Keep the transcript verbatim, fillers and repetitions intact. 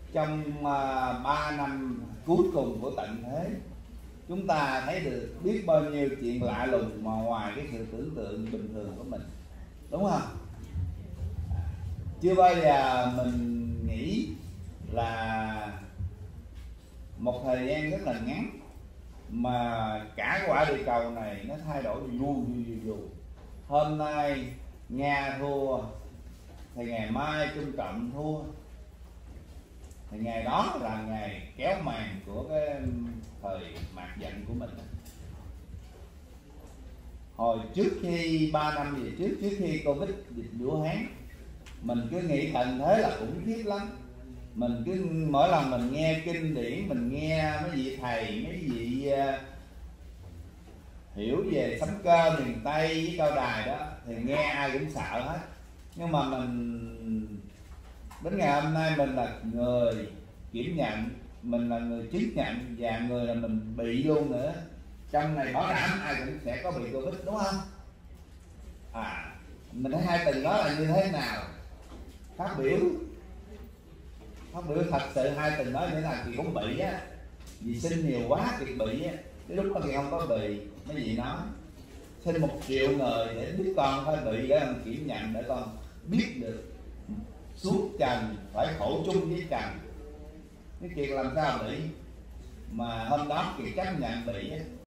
trong uh, ba năm cuối cùng của tận thế, chúng ta thấy được biết bao nhiêu chuyện lạ lùng mà ngoài cái sự tưởng tượng bình thường của mình, đúng không? Chưa bao giờ mình nghĩ là một thời gian rất là ngắn mà cả quả địa cầu này nó thay đổi dù dù dù dù. Hôm nay Nga thua thì ngày mai Trung Cộng thua, thì ngày đó là ngày kéo màn của cái thời mạt giận của mình. Hồi trước khi ba năm về trước, trước khi Covid dịch Vũ Hán, mình cứ nghĩ tận thế là khủng khiếp lắm. Mình cứ mỗi lần mình nghe kinh điển, mình nghe mấy vị thầy, mấy vị uh, hiểu về sấm cơ miền Tây với cao đài đó, thì nghe ai cũng sợ hết. Nhưng mà mình đến ngày hôm nay mình là người kiểm nhận, mình là người chứng nhận, và người là mình bị luôn nữa. Trong này bảo đảm ai cũng sẽ có bị Covid, đúng không? À, mình thấy hai từ đó là như thế nào? Phát biểu Phát biểu thật sự hai từ đó như thế nào thì cũng bị á, vì sinh nhiều quá thì bị á. Cái lúc đó thì không có bị. Mấy vị nói sinh một triệu người để biết con phải bị, để con kiểm nhận, để con biết được suốt trần phải khổ chung với trần. Cái chuyện làm sao bị, mà hôm đó thì chấp nhận bị á,